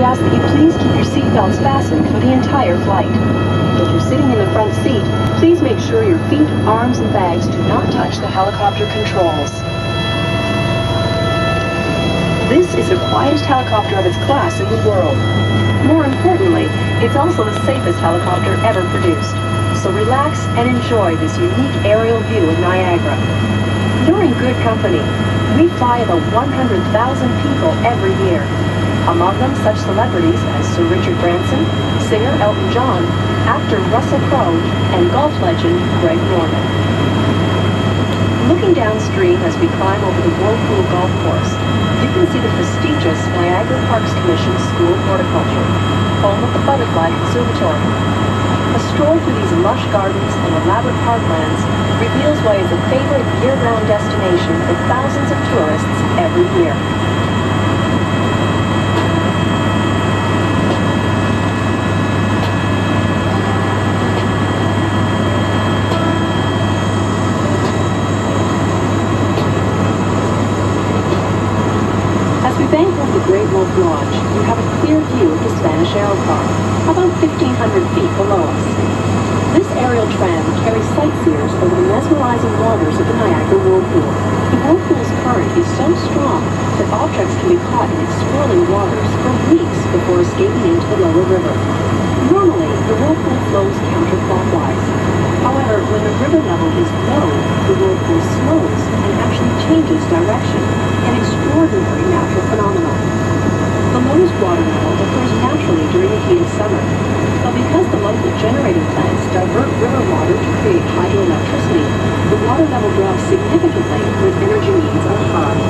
ask that you please keep your seatbelts fastened for the entire flight. If you're sitting in the front seat, please make sure your feet, arms, and bags do not touch the helicopter controls. This is the quietest helicopter of its class in the world. More importantly, it's also the safest helicopter ever produced. So relax and enjoy this unique aerial view of Niagara. You're in good company. We fly about 100,000 people every year. Among them such celebrities as Sir Richard Branson, singer Elton John, actor Russell Crowe, and golf legend Greg Norman. Looking downstream as we climb over the Whirlpool Golf Course, you can see the prestigious Niagara Parks Commission School of Horticulture, home of the Butterfly Conservatory. A stroll through these lush gardens and elaborate parklands reveals why it's a favorite year-round destination for thousands of tourists every year. Bank over the Great Wolf Lodge, you have a clear view of the Spanish Arrow Car, about 1,500 feet below us. This aerial tram carries sightseers over the mesmerizing waters of the Niagara Whirlpool. The Whirlpool's current is so strong that objects can be caught in its swirling waters for weeks before escaping into the lower river. Normally, the Whirlpool flows counterclockwise. However, when the river level is low, the Whirlpool slows and actually changes direction, an extraordinary natural phenomenon. The lowest water level occurs naturally during the heat of summer, but because the local generating plants divert river water to create hydroelectricity, the water level drops significantly when energy needs are high.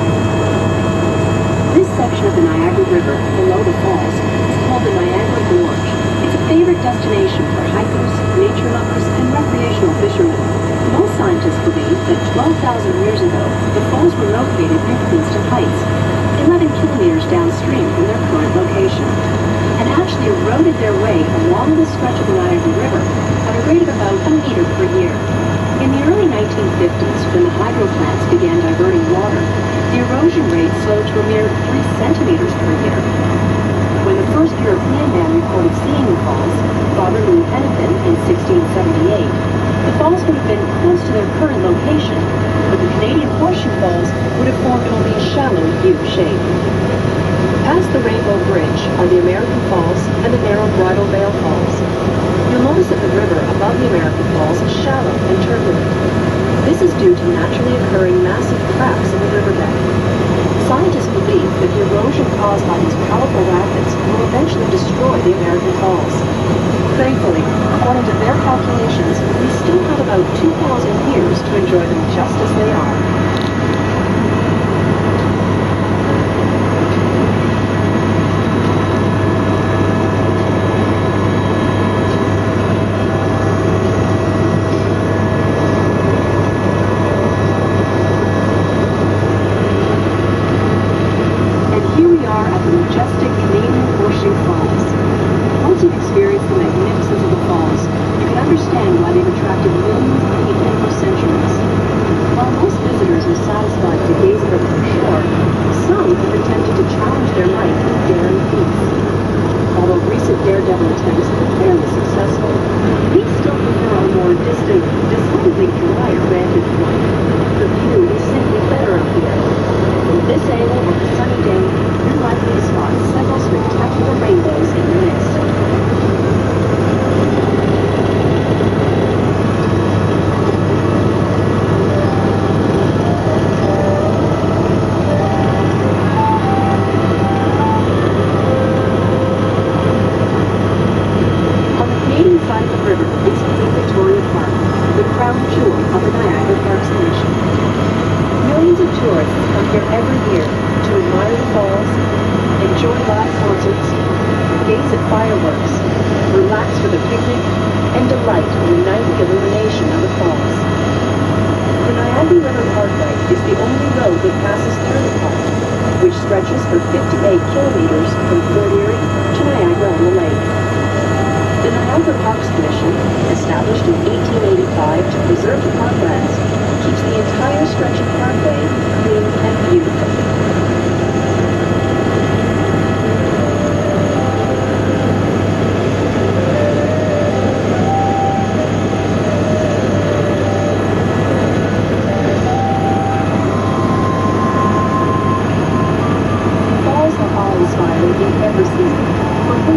This section of the Niagara River below the falls is called the Niagara Gorge. It's a favorite destination for hikers, nature lovers, and recreational fishermen. Most scientists believe that 12,000 years ago, the falls were located near Queenston Heights, 11 kilometers downstream from their current location, and actually eroded their way along this stretch of the Niagara River at a rate of about a meter per year. In the early 1950s, when the hydro plants began diverting water, the erosion rate slowed to a mere 3 centimeters per year. When the first European man reported seeing the falls, Father Louis Hennepin, in 1678, the falls would have been close to their current location, but the Canadian Horseshoe Falls would have formed only a shallow U shape. Past the Rainbow Bridge are the American Falls and the narrow Bridal Veil Falls. You'll notice that the river above the American Falls is shallow and turbulent. This is due to naturally occurring massive cracks in the riverbed. Scientists believe that the erosion caused by these powerful rapids will eventually destroy the American Falls. Thankfully, according to their calculations, we still have about 2,000 years to enjoy them just as they are.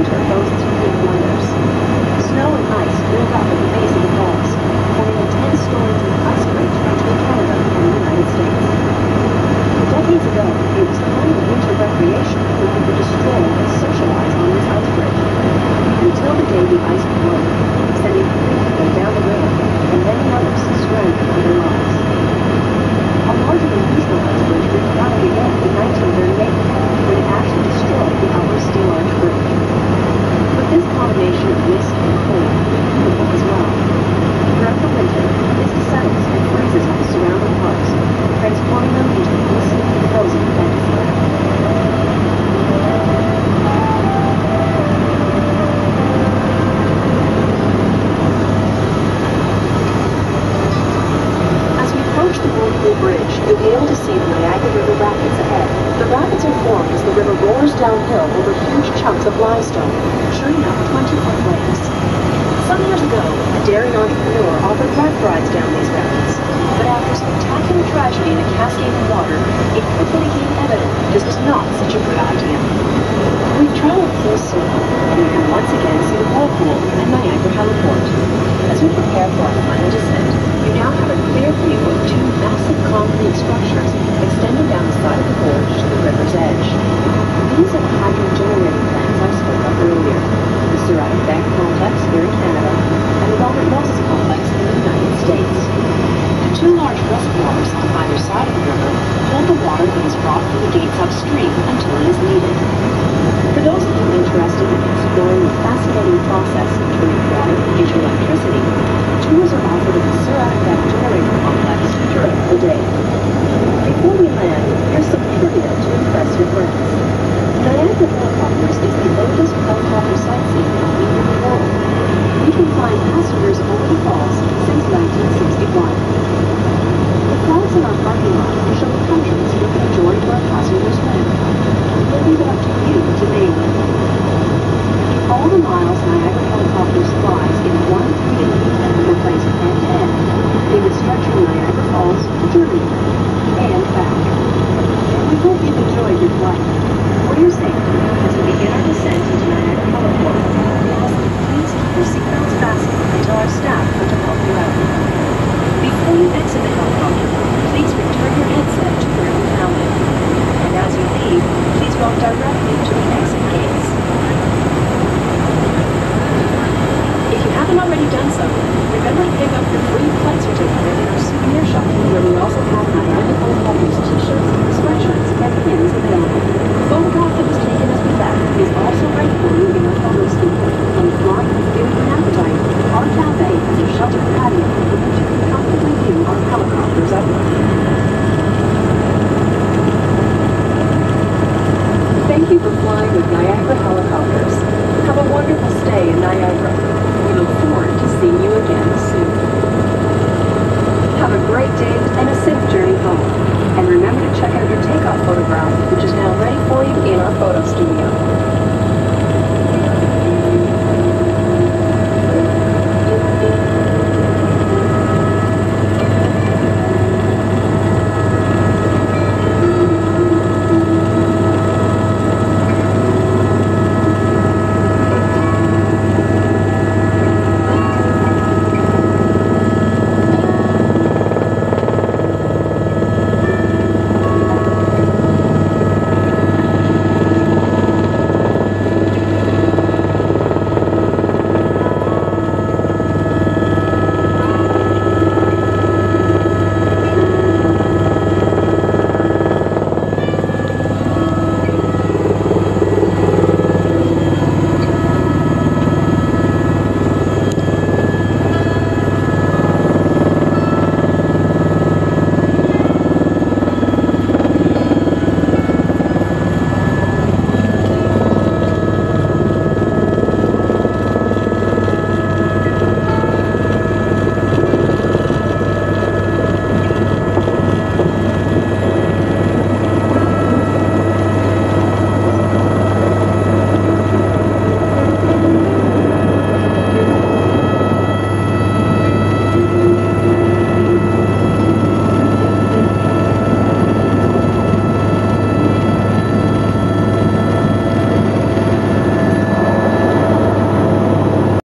winter throws its unique wonders. Snow and ice build up at the base of the falls, forming a 10-story deep ice bridge between Canada and the United States. Decades ago, it was the kind of winter recreation where people to stroll and socialize on this ice bridge. Until the day the ice broke, sending 3 people down the river and many others stranded for their lives. A larger than usual ice bridge was founded again in 1938 when it actually destroyed the Upper Steel Arch Bridge. But this combination of mist and cold is beautiful as well. Throughout the winter, mist settles and freezes on the surrounding parks, transforming them into glistening, frozen fantasyland. Bridge, you'll be able to see the Niagara River Rapids ahead. The rapids are formed as the river roars downhill over huge chunks of limestone, churning up 20-foot waves. Some years ago, a daring entrepreneur offered raft rides down these rapids, but after spectacular tragedy in a cascade of water, it quickly became evident this was not such a good idea. We've traveled full circle, and we can once again see the whirlpool at Niagara Heliport. As we prepare for our final descent, you now have a clear view of 2 massive concrete structures extending down the side of the gorge to the river's edge. These are the hydro generating plants I spoke of earlier, the Ceramic Bank Complex here in Canada, and the Robert Moses Complex in the United States. The 2 large reservoirs on either side of the river hold the water that is brought from the gates upstream until it is needed. For those of you interested in exploring the fascinating process of turning water into electricity, tours are offered at the Ceramic Bank Generating Complex throughout the day. Before we land, here's some trivia to impress your friends. Niagara Helicopters is the oldest helicopter sightseeing company in the world. We can find passengers over the falls since 1961. The flags in our parking lot show the countries where the majority of our passengers went. We'll leave it up to you to name them. All the miles Niagara Helicopters flies in one fleet and replace end-to-end, they would stretch from Niagara Falls to Germany and back. We hope you've enjoyed your flight. For your safety, as we begin our descent into Niagara Heliport, we ask that you please keep your seatbelts fastened until our staff come to help you out. Before you exit the helicopter, please return your headset to where you found it. And as you leave, please walk directly to the exit gates. If you haven't already done so, remember to pick up your free flight certificate in our souvenir shop, where we also have Niagara Helicopters t-shirts, sweatshirts, and pins available. The photograph that was taken as we left is also ready for you in our photo studio. And if flying has given you an appetite, our cafe has a sheltered patio from which you can comfortably view our helicopters upward. Thank you for flying with Niagara Helicopters. Have a wonderful stay in Niagara. We look forward to seeing you again soon. Have a great day and a safe journey home. And remember to check out your takeoff photograph, which is now ready for you in our photo studio.